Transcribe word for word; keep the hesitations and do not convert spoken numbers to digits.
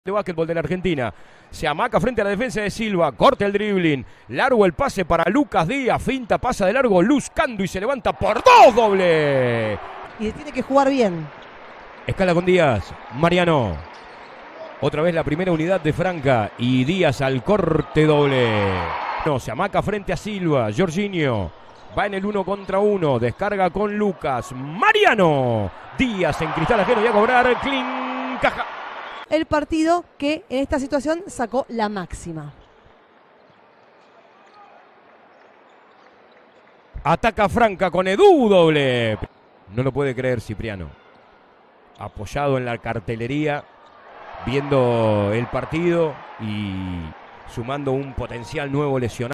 de básquetbol de la Argentina. Se amaca frente a la defensa de Silva, corta el dribbling, largo el pase para Lucas Díaz, finta, pasa de largo, Luzcando y se levanta por dos, doble. Y tiene que jugar bien. Escala con Díaz, Mariano. Otra vez la primera unidad de Franca y Díaz al corte doble. No, se amaca frente a Silva, Jorginho. Va en el uno contra uno, descarga con Lucas, Mariano. Díaz en cristal ajeno y a cobrar, clean, caja. El partido que en esta situación sacó la máxima. Ataca Franca con Edu, doble. No lo puede creer Cipriano. Apoyado en la cartelería, viendo el partido y sumando un potencial nuevo lesionado.